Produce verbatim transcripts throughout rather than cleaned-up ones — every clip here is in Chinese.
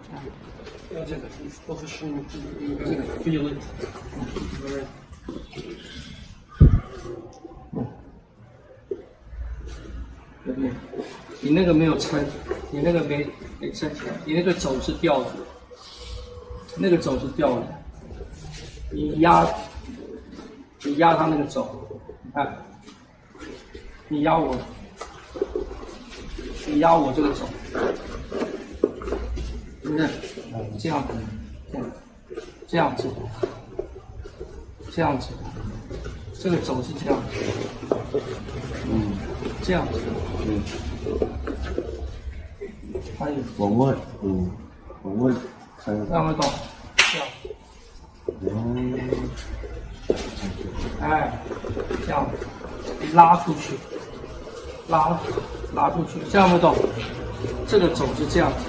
要这个 position， 这个 feel it， 嗯，对不对？你那个没有撑，你那个没没撑起来，你那个肘是吊的，那个肘是吊的，你压，你压他那个肘，你看，你压我，你压我这个肘。 是不是？这样，这样，这样子，这样子，这个肘是这样子，嗯，这样子，嗯，还有往外，嗯，往外开， 让它动，这样， 嗯， 哎，这样，拉出去，拉，拉出去，这样会动，这个肘是这样子。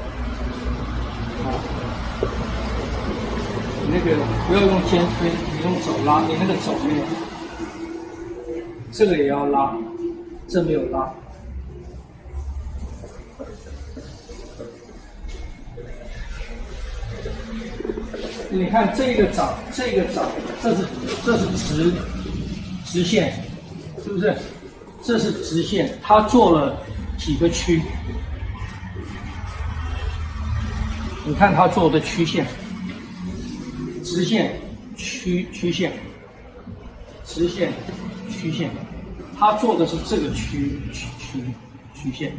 你那个不要用肩推，你用肘拉，你那个肘没有，这个也要拉，这没有拉。你看这个掌，这个掌，这是这是直直线，是不是？这是直线，它做了几个区？你看它做的曲线。 直线、曲曲线、直线、曲线，他做的是这个曲曲曲曲线，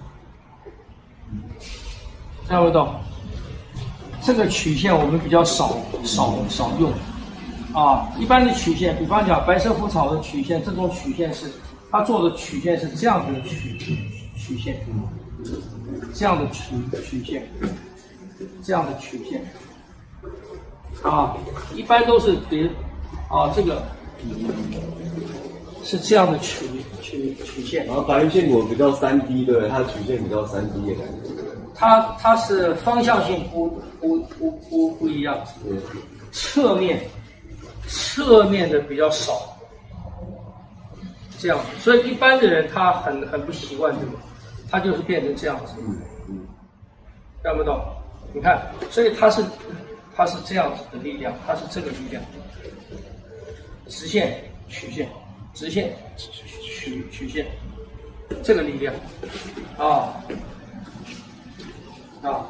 看不懂？这个曲线我们比较少少少用啊。一般的曲线，比方讲白色虎草的曲线，这种曲线是它做的曲线是这样的曲曲线，这样的曲曲线，这样的曲线。 啊，一般都是别啊，这个是这样的曲曲曲线。 然后白玉线果比较三 D， 对不对？它的曲线比较三 D 的感觉。 它它是方向性不不不不不一样， 嗯， 侧面侧面的比较少，这样，所以一般的人他很很不习惯这个，他就是变成这样子， 嗯嗯， 看不懂？你看，所以它是。 它是这样子的力量，它是这个力量，直线、曲线、直线、曲曲线，这个力量，啊啊，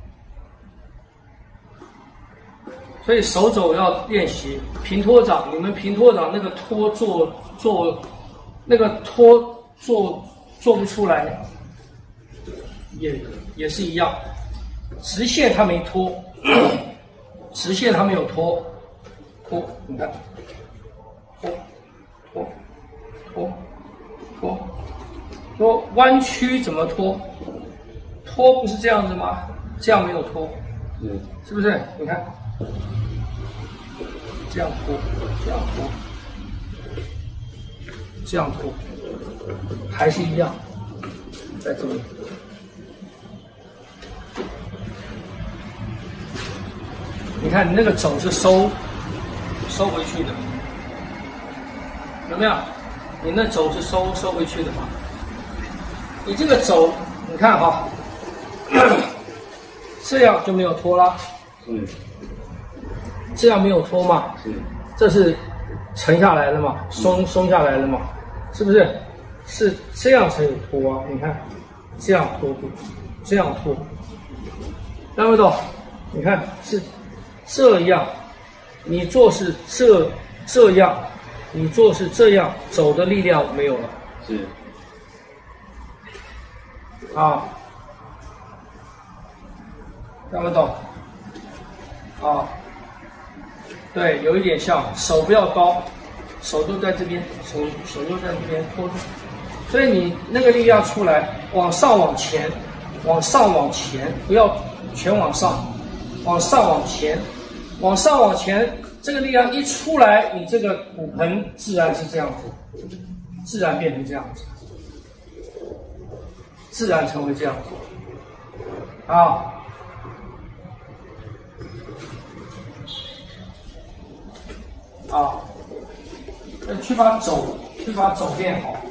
所以手肘要练习平托掌，你们平托掌那个托做做，那个托做做不出来，也也是一样，直线它没托。直线它没有拖，拖，你看，拖，拖，拖，拖，说弯曲怎么拖？拖不是这样子吗？这样没有拖， 嗯， 是不是？你看，这样拖，这样拖，这样拖，还是一样，在这里。 你看你那个肘是收收回去的，有没有？你那肘是收收回去的嘛？你这个肘，你看哈，这样就没有拖拉， 嗯， 这样没有拖嘛？ 是， 这是沉下来了嘛？松松下来了嘛？是不是？是这样才有拖啊！你看，这样拖不？这样拖，看不懂？你看是。 这样，你做是这这样，你做是这样，走的力量没有了。 是。 啊，看不懂？啊，对，有一点像，手不要高，手都在这边，手手都在这边托住，所以你那个力量出来，往上往前，往上往前，不要全往上，往上往前。 往上往前，这个力量一出来，你这个骨盆自然是这样子，自然变成这样子，自然成为这样子，啊，啊，去把肘，去把肘练好。